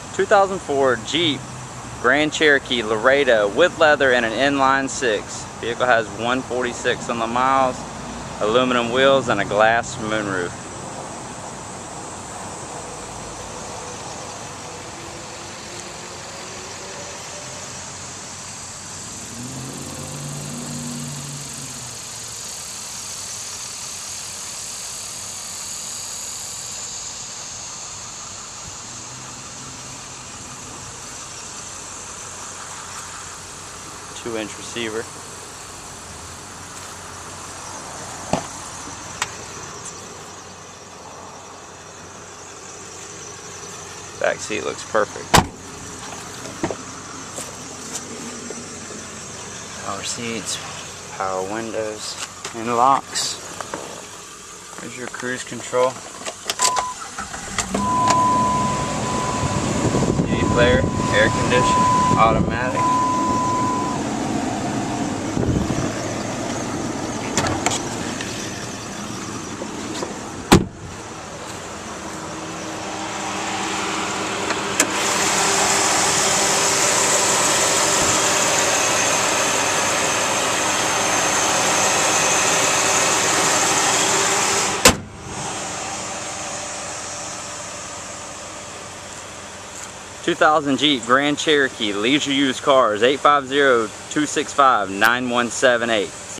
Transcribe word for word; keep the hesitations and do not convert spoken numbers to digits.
two thousand four Jeep Grand Cherokee Laredo with leather and an inline six. Vehicle has one forty-six on the miles, aluminum wheels, and a glass moonroof. two inch receiver. Back seat looks perfect. Power seats, power windows, and locks. There's your cruise control. C D player, air conditioning, automatic. two thousand Jeep Grand Cherokee Leisure Used Cars, eight five zero, two six five, nine one seven eight.